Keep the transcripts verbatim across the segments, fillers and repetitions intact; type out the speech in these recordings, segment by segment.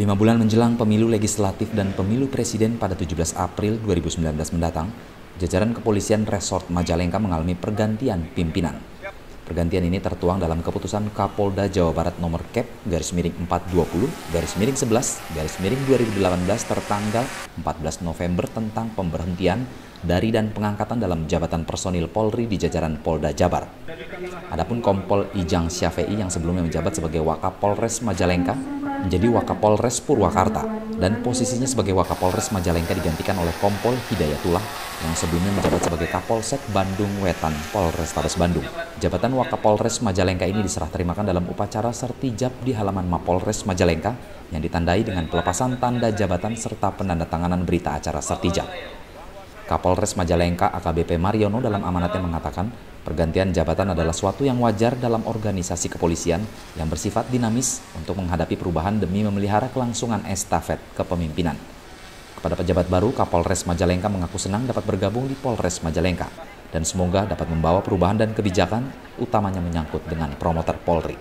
Lima bulan menjelang pemilu legislatif dan pemilu presiden pada tujuh belas April dua ribu sembilan belas mendatang, jajaran kepolisian Resort Majalengka mengalami pergantian pimpinan. Pergantian ini tertuang dalam keputusan Kapolda Jawa Barat nomor Kep garis miring empat dua puluh garis miring sebelas garis miring dua ribu delapan belas tertanggal empat belas November tentang pemberhentian dari dan pengangkatan dalam jabatan personil Polri di jajaran Polda Jabar. Adapun Kompol Ijang Syafei yang sebelumnya menjabat sebagai Wakapolres Majalengka menjadi Wakapolres Purwakarta dan posisinya sebagai Wakapolres Majalengka digantikan oleh Kompol Hidayatullah yang sebelumnya menjabat sebagai Kapolsek Bandung Wetan Polrestabes Bandung. Jabatan Wakapolres Majalengka ini diserah terimakan dalam upacara sertijab di halaman Mapolres Majalengka yang ditandai dengan pelepasan tanda jabatan serta penandatanganan berita acara sertijab. Kapolres Majalengka A K B P Mariono dalam amanatnya mengatakan pergantian jabatan adalah suatu yang wajar dalam organisasi kepolisian yang bersifat dinamis untuk menghadapi perubahan demi memelihara kelangsungan estafet kepemimpinan. Kepada pejabat baru, Kapolres Majalengka mengaku senang dapat bergabung di Polres Majalengka dan semoga dapat membawa perubahan dan kebijakan, utamanya menyangkut dengan promoter Polri.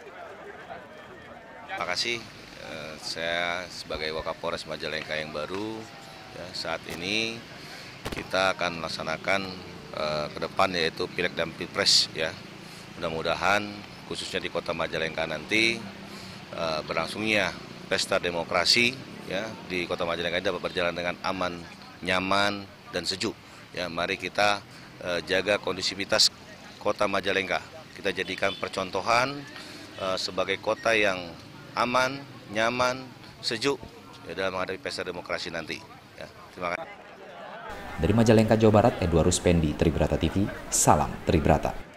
Terima kasih, saya sebagai Wakapolres Majalengka yang baru, ya, saat ini kita akan melaksanakan uh, ke depan yaitu Pileg dan Pilpres, ya. Mudah-mudahan khususnya di Kota Majalengka nanti uh, berlangsungnya pesta demokrasi, ya, di Kota Majalengka ini dapat berjalan dengan aman, nyaman dan sejuk. Ya, mari kita uh, jaga kondusivitas Kota Majalengka. Kita jadikan percontohan uh, sebagai kota yang aman, nyaman, sejuk, ya, dalam menghadapi pesta demokrasi nanti. Ya, terima kasih. Dari Majalengka, Jawa Barat, Edward Ruspendi, Tribrata T V, salam Tribrata.